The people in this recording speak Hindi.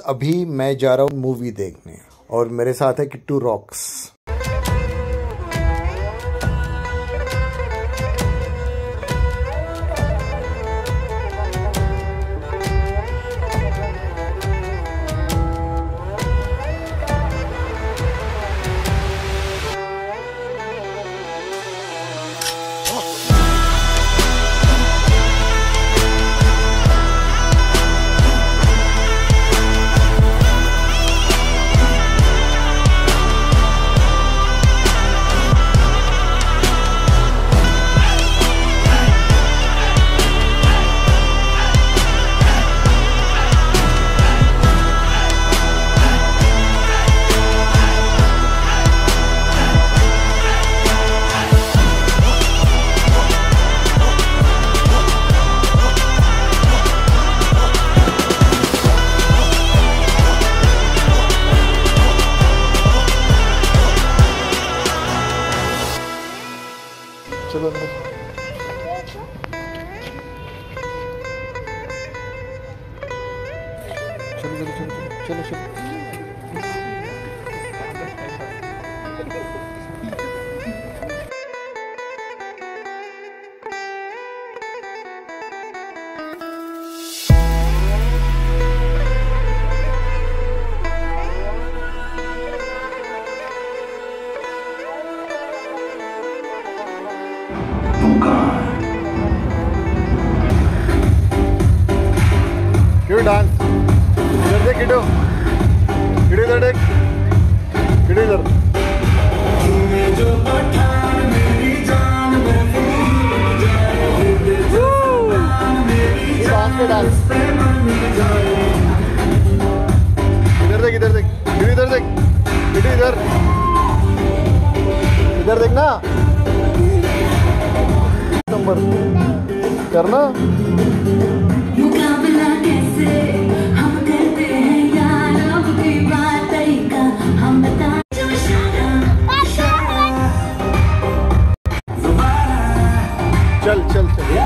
अभी मैं जा रहा हूँ मूवी देखने और मेरे साथ है किट्टू रॉक्स। चलो अंदर। चलो चलो चलो चलो चलो। क्यों डांस? इधर देख किटो, किटो इधर देख, किटो इधर। डांस पे डांस। इधर देख, इधर देख, किटो इधर देख, किटो इधर, इधर देख ना। नंबर करना। मुकाबला कैसे हम करते हैं यार, अब की बात का हम बता। चल चल चल।